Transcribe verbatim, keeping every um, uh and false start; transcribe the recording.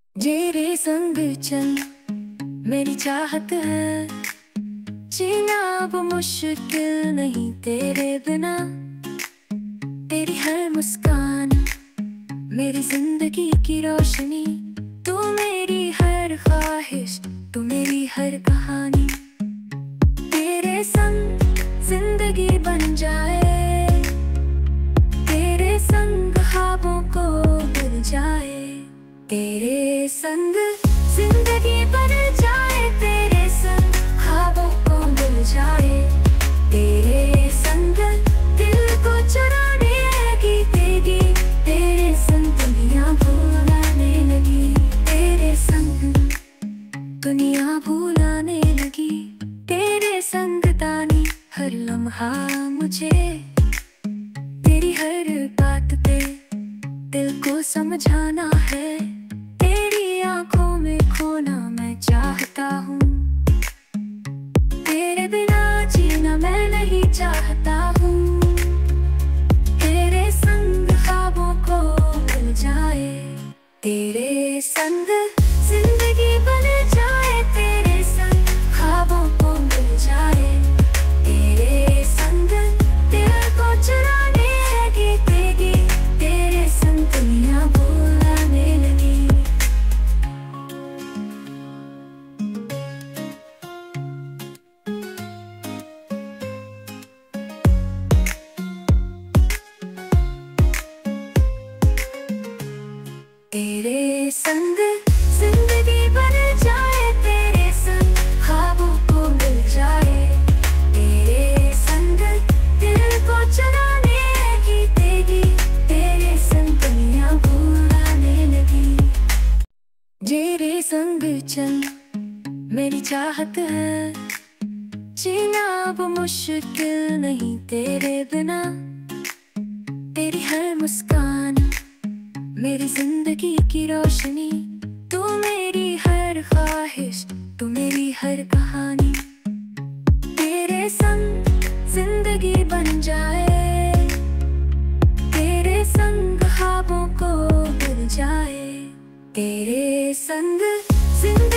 तेरे संग चल मेरी चाहत है, जीना अब मुश्किल नहीं तेरे बिना। तेरी हर मुस्कान मेरी जिंदगी की रोशनी, तू मेरी हर ख्वाहिश, तू मेरी हर कहानी। तेरे संग जिंदगी बन जाए, तेरे संग ख्वाबों को मिल जाए। तेरे संग जिंदगी बन जाए, तेरे संग ख्वाबों को मिल जाए। तेरे संग दिल को चुराने लगी तेरी, तेरे संग दुनिया भुलाने लगी। तेरे संग दुनिया भुलाने लगी, तेरे संग तानी हर लम्हा मुझे। तेरी हर बात पे दिल को समझाना है, तेरी आंखों में खोना मैं चाहता हूँ। तेरे बिना जीना मैं नहीं चाहता हूँ, तेरे संग ख्वाबों को मिल जाए। तेरे संग जिंदगी बन जाए, तेरे संग ख्वाबों को मिल जाए। तेरे संग दिल को चुराने लगी तेरी, तेरे संग दुनिया भुलाने लगी। तेरे संग जिंदगी बन जाए, तेरे संग ख्वाबों को मिल जाए। तेरे संग दिल को चुराने लगी तेरी, तेरे संग दुनिया भुलाने लगी। तेरे संग चल मेरी चाहत है, जीना अब मुश्किल नहीं तेरे बिना। तेरी हर मुस्कान मेरी जिंदगी की रोशनी, तू मेरी हर ख्वाहिश, तू मेरी हर कहानी। तेरे संग जिंदगी बन जाए, तेरे संग ख्वाबों को मिल जाए। तेरे संग जिंदगी